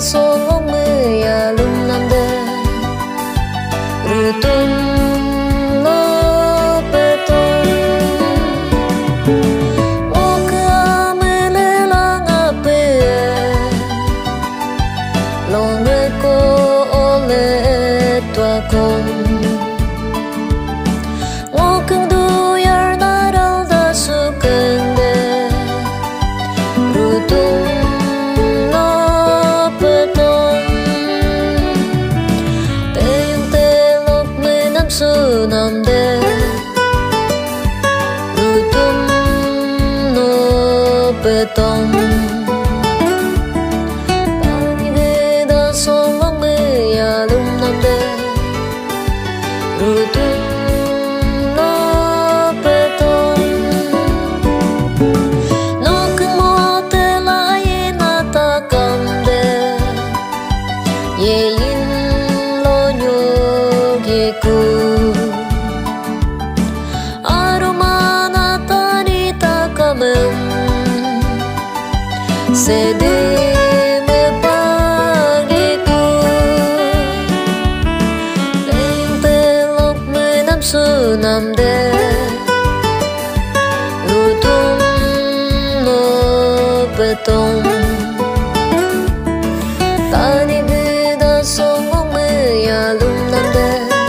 solong mayalum nanda rutum lo beton oka melelang ape longe ko ole tua kom ngokeng duyar naral da sukende rutum lo beton teyung telok menam sunamde rutum lo beton tani beda solong mayalum nande rutum lo beton nokeng mo telaye natakamde yeyin lo nyogeku aroma natani takamem sede me pagiku teyung telok menam sunamde rutum lo beton tani beda solong mayalum nande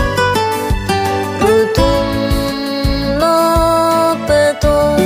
rutum lo beton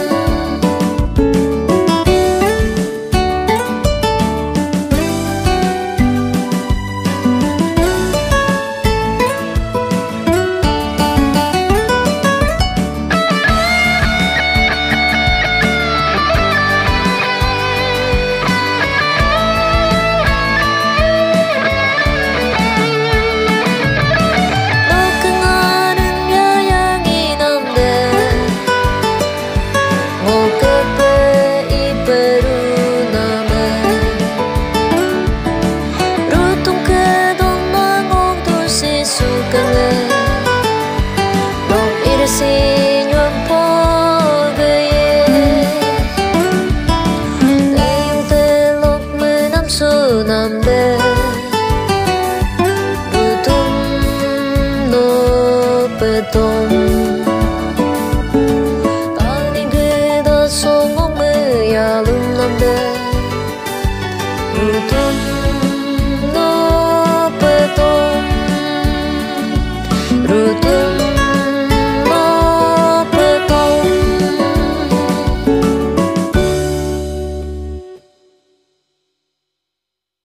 sunamde rutum lo beton tani beda solong mayalum nande rutum